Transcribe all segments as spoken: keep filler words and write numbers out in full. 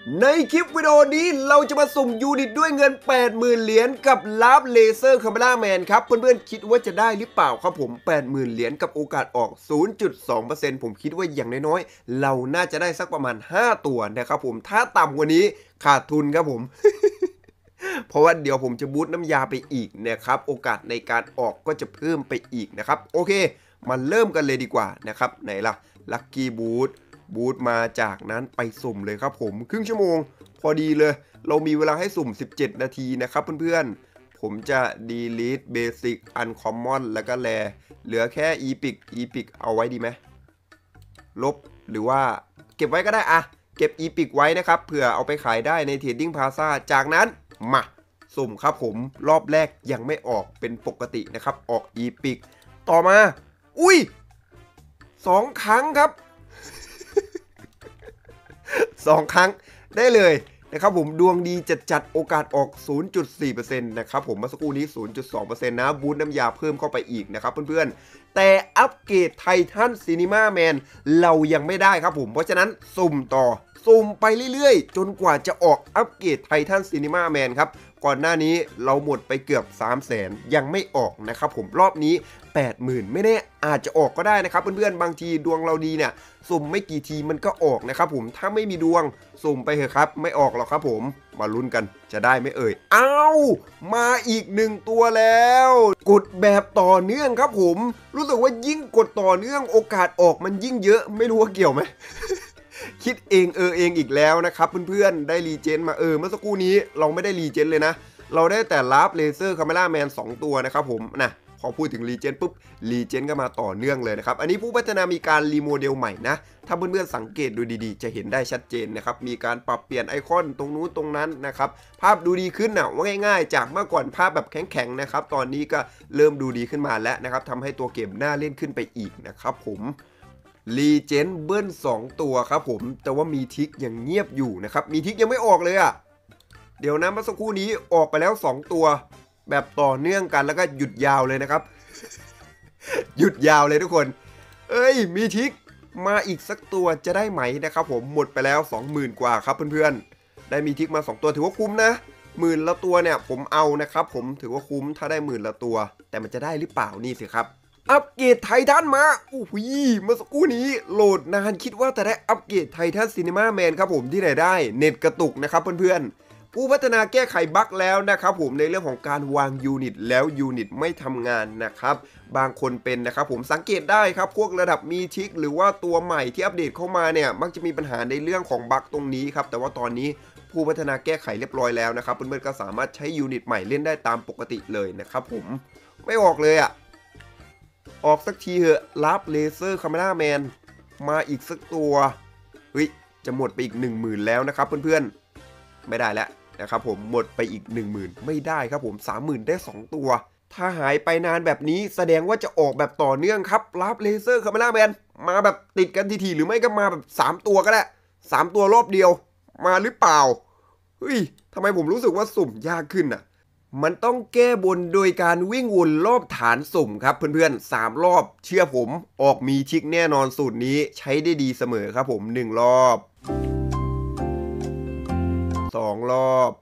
ในคลิปวิดีโอนี้เราจะมาสุ่มยูนิตด้วยเงิน แปดหมื่น เหรียญกับลาฟเลเซอร์คาเมล่าแมนครับเพื่อนๆคิดว่าจะได้หรือเปล่าครับผม แปดหมื่น เหรียญกับโอกาสออก ศูนย์จุดสองเปอร์เซ็นต์ ผมคิดว่าอย่างน้อยๆเราน่าจะได้สักประมาณห้าตัวนะครับผมถ้าต่ำกว่านี้ขาดทุนครับผม เพราะว่าเดี๋ยวผมจะบูตน้ำยาไปอีกนะครับโอกาสในการออกก็จะเพิ่มไปอีกนะครับโอเคมาเริ่มกันเลยดีกว่านะครับไหนล่ะลัคกี้บูตบูตมาจากนั้นไปสุ่มเลยครับผมครึ่งชั่วโมงพอดีเลยเรามีเวลาให้สุ่มสิบเจ็ดนาทีนะครับเพื่อนๆผมจะ delete basic uncommon แล้วก็แลเหลือแค่ epic epic เอาไว้ดีไหมลบหรือว่าเก็บไว้ก็ได้อะเก็บ epic ไว้นะครับเผื่อเอาไปขายได้ใน Trading Plaza จากนั้นมาสุ่มครับผมรอบแรกยังไม่ออกเป็นปกตินะครับออกอีพิกต่อมาอุ้ยสองครั้งครับ สองครั้งได้เลยนะครับผมดวงดีจัดจัดโอกาสออก ศูนย์จุดสี่เปอร์เซ็นต์ นะครับผมเมื่อสักครู่นี้ ศูนย์จุดสองเปอร์เซ็นต์ นะบูทน้ำยาเพิ่มเข้าไปอีกนะครับเพื่อนๆแต่อัปเกรดไททันซีนีมาแมนเรายังไม่ได้ครับผมเพราะฉะนั้นสุ่มต่อสุ่มไปเรื่อยๆจนกว่าจะออกอัปเกรดไททันซีนีมาแมนครับก่อนหน้านี้เราหมดไปเกือบ สามแสน ยังไม่ออกนะครับผมรอบนี้ แปดหมื่น ไม่แน่อาจจะออกก็ได้นะครับเพื่อนๆบางทีดวงเราดีเนี่ยสุ่มไม่กี่ทีมันก็ออกนะครับผมถ้าไม่มีดวงสุ่มไปเถอะครับไม่ออกหรอกครับผมมาลุ้นกันจะได้ไม่เอ่ยอ้าวมาอีกหนึ่งตัวแล้วกดแบบต่อเนื่องครับผมรู้สึกว่ายิ่งกดต่อเนื่องโอกาสออกมันยิ่งเยอะไม่รู้ว่าเกี่ยวไหม คิดเองเออเองอีกแล้วนะครับเพื่อนๆได้รีเจนมาเออเมื่อสักครู่นี้เราไม่ได้รีเจนเลยนะเราได้แต่ลาฟเลเซอร์คาเมล่าแมนสองตัวนะครับผมนะพอพูดถึงรีเจนปุ๊บรีเจนก็มาต่อเนื่องเลยนะครับอันนี้ผู้พัฒนามีการรีโมเดลใหม่นะถ้าเพื่อนๆสังเกตดูดีๆจะเห็นได้ชัดเจนนะครับมีการปรับเปลี่ยนไอคอนตรงนู้นตรงนั้นนะครับภาพดูดีขึ้นนะว่าง่ายๆจากเมื่อก่อนภาพแบบแข็งๆนะครับตอนนี้ก็เริ่มดูดีขึ้นมาแล้วนะครับทำให้ตัวเกมน่าเล่นขึ้นไปอีกนะครับผมรีเจนเบิ้ลสองตัวครับผมแต่ว่ามีทิกยังเงียบอยู่นะครับมีทิกยังไม่ออกเลยอะ่ะเดี๋ยวนะเมื่อสักครู่นี้ออกไปแล้วสองตัวแบบต่อเนื่องกันแล้วก็หยุดยาวเลยนะครับ หยุดยาวเลยทุกคนเอ้ยมีทิกมาอีกสักตัวจะได้ไหมนะครับผมหมดไปแล้ว สองหมื่น กว่าครับเพื่อนๆได้มีทิกมาสองตัวถือว่าคุ้มนะหมื่นละตัวเนี่ยผมเอานะครับผมถือว่าคุ้มถ้าได้หมื่นละตัวแต่มันจะได้หรือเปล่านี่สิครับอัปเกรดไททันมาโอ้โหเมื่อสักครู่นี้โหลดนานคิดว่าแต่ได้อัปเกรดไททันซีนีมาแมนครับผมที่ไหนได้เน็ตกระตุกนะครับเพื่อนๆผู้พัฒนาแก้ไขบั๊กแล้วนะครับผมในเรื่องของการวางยูนิตแล้วยูนิตไม่ทำงานนะครับบางคนเป็นนะครับผมสังเกตได้ครับพวกระดับมีทิกหรือว่าตัวใหม่ที่อัปเดตเข้ามาเนี่ยมักจะมีปัญหาในเรื่องของบั๊กตรงนี้ครับแต่ว่าตอนนี้ผู้พัฒนาแก้ไขเรียบร้อยแล้วนะครับเพื่อนๆก็สามารถใช้ยูนิตใหม่เล่นได้ตามปกติเลยนะครับผมไม่ออกเลยอะออกสักทีเหอะลาฟเลเซอร์คาเมล่าแมนมาอีกสักตัวเฮ้ยจะหมดไปอีก หนึ่งหมื่น แล้วนะครับเพื่อนๆไม่ได้แล้วนะครับผมหมดไปอีก หนึ่งหมื่น ไม่ได้ครับผม สามหมื่น ได้สองตัวถ้าหายไปนานแบบนี้แสดงว่าจะออกแบบต่อเนื่องครับลาฟเลเซอร์คาเมล่าแมนมาแบบติดกันทีๆหรือไม่ก็มาแบบสามตัวก็ได้สามตัวรอบเดียวมาหรือเปล่าเฮ้ยทำไมผมรู้สึกว่าสุ่มยากขึ้นอ่ะมันต้องแก้บนโดยการวิ่งวนรอบฐานสุ่มครับเพื่อนๆสามรอบเชื่อผมออกมีทิกแน่นอนสูตรนี้ใช้ได้ดีเสมอครับผมหนึ่งรอบสองรอบ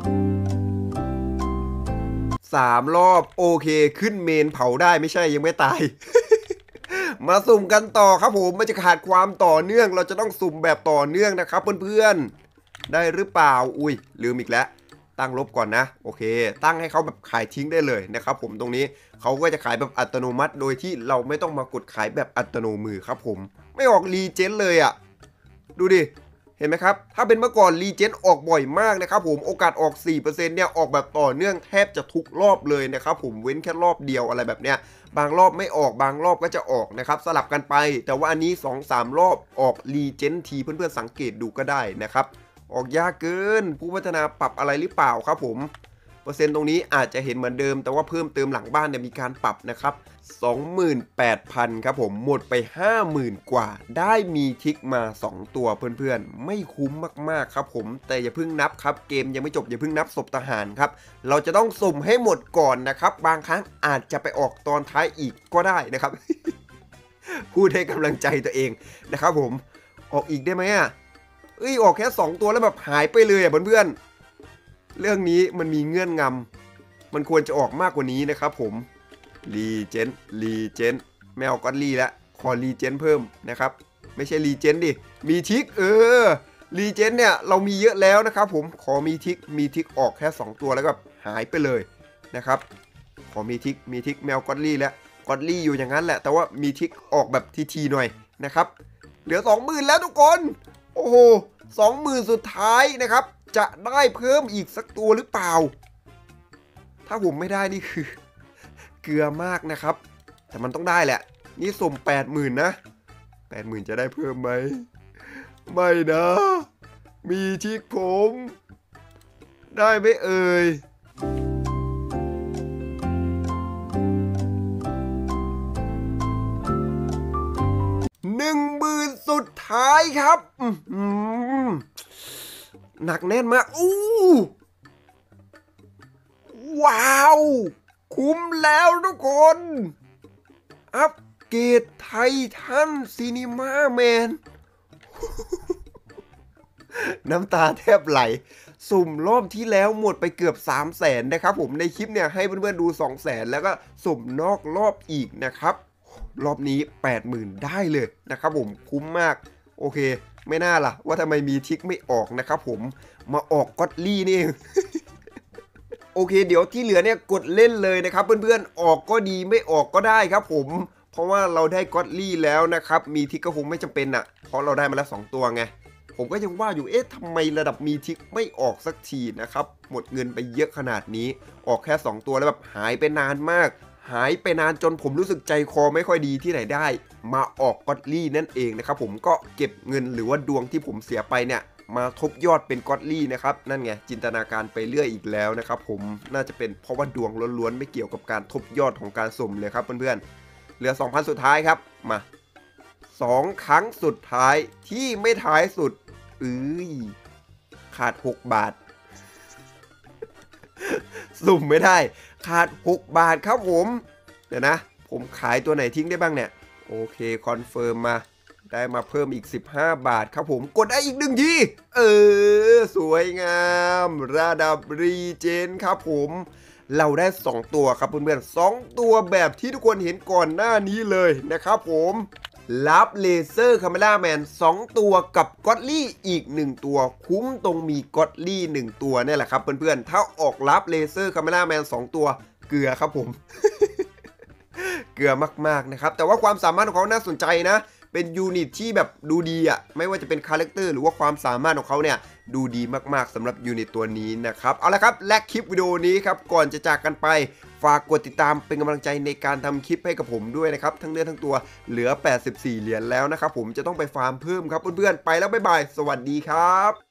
สามรอบโอเคขึ้นเมนเผาได้ไม่ใช่ยังไม่ตาย มาสุ่มกันต่อครับผมมันจะขาดความต่อเนื่องเราจะต้องสุ่มแบบต่อเนื่องนะครับเพื่อนๆได้หรือเปล่าอุ้ยลืมอีกแล้วตั้งลบก่อนนะโอเคตั้งให้เขาแบบขายทิ้งได้เลยนะครับผมตรงนี้เขาก็จะขายแบบอัตโนมัติโดยที่เราไม่ต้องมากดขายแบบอัตโนมือครับผมไม่ออกรีเจนเลยอ่ะดูดิเห็นไหมครับถ้าเป็นเมื่อก่อนรีเจนออกบ่อยมากนะครับผมโอกาสออก สี่เปอร์เซ็นต์ เนี่ยออกแบบต่อเนื่องแทบจะทุกรอบเลยนะครับผมเว้นแค่รอบเดียวอะไรแบบเนี้ยบางรอบไม่ออกบางรอบก็จะออกนะครับสลับกันไปแต่ว่าอันนี้ สองสาม รอบออกรีเจนทีเพื่อนๆสังเกตดูก็ได้นะครับออกยากเกินผู้พัฒนาปรับอะไรหรือเปล่าครับผมเปอร์เซ็นต์ตรงนี้อาจจะเห็นเหมือนเดิมแต่ว่าเพิ่มเติมหลังบ้านเนี่ยมีการปรับนะครับ สองหมื่นแปดพัน ครับผมหมดไป ห้าหมื่น กว่าได้มีทิกมาสองตัวเพื่อนๆไม่คุ้มมากๆครับผมแต่อย่าเพิ่งนับครับเกมยังไม่จบอย่าเพิ่งนับศพทหารครับเราจะต้องสุ่มให้หมดก่อนนะครับบางครั้งอาจจะไปออกตอนท้ายอีกก็ได้นะครับ พูดให้กำลังใจตัวเองนะครับผมออกอีกได้ไหมอ่ะเอ้ยออกแค่สองตัวแล้วแบบหายไปเลยอ่ะเพื่อนๆเรื่องนี้มันมีเงื่อนงำมันควรจะออกมากกว่านี้นะครับผมรีเจนรีเจนไม่เอาก็อดลี่แล้วขอรีเจนเพิ่มนะครับไม่ใช่รีเจนดิมีทิกเออรีเจนเนี่ยเรามีเยอะแล้วนะครับผมขอมีทิกมีทิกออกแค่สองตัวแล้วก็หายไปเลยนะครับขอมีทิกมีทิกแมวก็อดลี่แล้วก็อดลี่อยู่อย่างนั้นแหละแต่ว่ามีทิกออกแบบทีๆหน่อยนะครับเหลือ สองหมื่น แล้วทุกคนโอ้โห สองหมื่น สุดท้ายนะครับจะได้เพิ่มอีกสักตัวหรือเปล่าถ้าผมไม่ได้นี่คือเกลือมากนะครับแต่มันต้องได้แหละนี่สุ่ม แปดหมื่น นะ แปดหมื่น จะได้เพิ่มไหมไม่นะมีทิกผมได้ไหมเอ่ยหนึ่งหมื่นสุดท้ายครับหนักแน่นมากอู้ว้าวคุ้มแล้วทุกคนอัปเกรดไททันซีนีมาแมนน้ำตาแทบไหลสุ่มรอบที่แล้วหมดไปเกือบ สามแสน นะครับผมในคลิปเนี่ยให้เพื่อนๆดู สองแสน แล้วก็สุ่มนอกรอบอีกนะครับรอบนี้ แปดหมื่น ได้เลยนะครับผมคุ้มมากโอเคไม่น่าล่ะว่าทำไมมีทิกไม่ออกนะครับผมมาออกก็อดลี่นี่เอง โอเคเดี๋ยวที่เหลือเนี่ยกดเล่นเลยนะครับเพื่อนๆออกก็ดีไม่ออกก็ได้ครับผมเพราะว่าเราได้ก็อดลี่แล้วนะครับมีทิกก็คงไม่จำเป็นอ่ะเพราะเราได้มาแล้วสองตัวไงผมก็ยังว่าอยู่เอ๊ะทำไมระดับมีทิกไม่ออกสักทีนะครับหมดเงินไปเยอะขนาดนี้ออกแค่สองตัวแล้วแบบหายไปนานมากหายไปนานจนผมรู้สึกใจคอไม่ค่อยดีที่ไหนได้มาออกก็อดลี่นั่นเองนะครับผมก็เก็บเงินหรือว่าดวงที่ผมเสียไปเนี่ยมาทบยอดเป็นก็อดลี่นะครับนั่นไงจินตนาการไปเรื่อยอีกแล้วนะครับผมน่าจะเป็นเพราะว่าดวงล้วนๆไม่เกี่ยวกับการทบยอดของการสุ่มเลยครับเพื่อนๆเหลือ สองพัน สุดท้ายครับมาสองครั้งสุดท้ายที่ไม่ท้ายสุดเอ้ยขาดหกบาทสุ่มไม่ได้ขาดหกบาทครับผมเดี๋ยวนะผมขายตัวไหนทิ้งได้บ้างเนี่ยโอเคคอนเฟิร์มมาได้มาเพิ่มอีกสิบห้าบาทครับผมกดได้อีกหนึ่งทีเออสวยงามระดับรีเจนครับผมเราได้สองตัวครับเพื่อนๆสองตัวแบบที่ทุกคนเห็นก่อนหน้านี้เลยนะครับผมรับเลเซอร์คาเมล่าแมนสองตัวกับก็อดลี่อีกหนึ่งตัวคุ้มตรงมีก็อดลี่หนึ่งตัวนี่แหละครับเพื่อนๆถ้าออกรับเลเซอร์คาเมล่าแมนสองตัวเกลือครับผม เกลือมากๆนะครับแต่ว่าความสามารถของเขาน่าสนใจนะเป็นยูนิตที่แบบดูดีอ่ะไม่ว่าจะเป็นคาแรคเตอร์หรือว่าความสามารถของเขาเนี่ยดูดีมากๆสำหรับยูนิตตัวนี้นะครับเอาละครับและคลิปวิดีโอนี้ครับก่อนจะจากกันไปฝากกดติดตามเป็นกำลังใจในการทำคลิปให้กับผมด้วยนะครับทั้งเนื้อทั้งตัวเหลือแปดสิบสี่เหรียญแล้วนะครับผมจะต้องไปฟาร์มเพิ่มครับเพื่อนๆไปแล้วบ๊ายบายสวัสดีครับ